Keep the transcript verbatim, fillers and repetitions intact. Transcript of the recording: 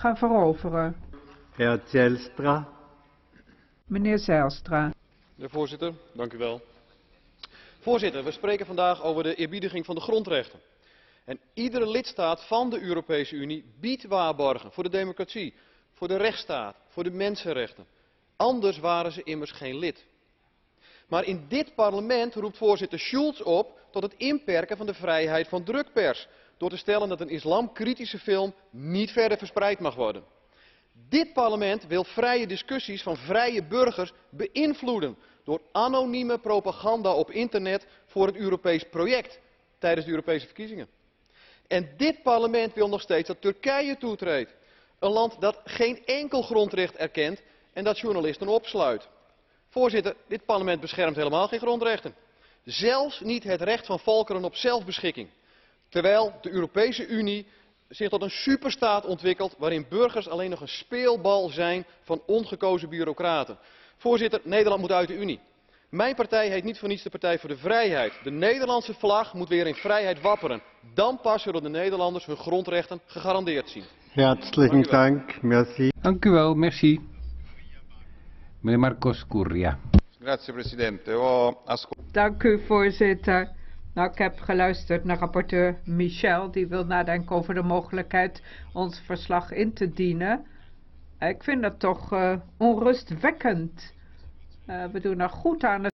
gaan veroveren. Heer Zijlstra. Meneer Zijlstra. De voorzitter, dank u wel. Voorzitter, we spreken vandaag over de eerbiediging van de grondrechten. En iedere lidstaat van de Europese Unie biedt waarborgen voor de democratie, voor de rechtsstaat, voor de mensenrechten. Anders waren ze immers geen lid. Maar in dit parlement roept voorzitter Schulz op tot het inperken van de vrijheid van drukpers, door te stellen dat een islamkritische film niet verder verspreid mag worden. Dit parlement wil vrije discussies van vrije burgers beïnvloeden door anonieme propaganda op internet voor het Europees project tijdens de Europese verkiezingen. En dit parlement wil nog steeds dat Turkije toetreedt, een land dat geen enkel grondrecht erkent en dat journalisten opsluit. Voorzitter, dit parlement beschermt helemaal geen grondrechten. Zelfs niet het recht van volkeren op zelfbeschikking. Terwijl de Europese Unie zich tot een superstaat ontwikkelt waarin burgers alleen nog een speelbal zijn van ongekozen bureaucraten. Voorzitter, Nederland moet uit de Unie. Mijn partij heet niet voor niets de Partij voor de Vrijheid. De Nederlandse vlag moet weer in vrijheid wapperen. Dan pas zullen de Nederlanders hun grondrechten gegarandeerd zien. Herzlichen Dank, merci. Dank u wel, merci. Meneer Marcos Curria. Grazie Presidente. Ho Dank u, voorzitter. Nou, ik heb geluisterd naar rapporteur Michel. Die wil nadenken over de mogelijkheid ons verslag in te dienen. Ik vind dat toch uh, onrustwekkend. Uh, we doen er goed aan het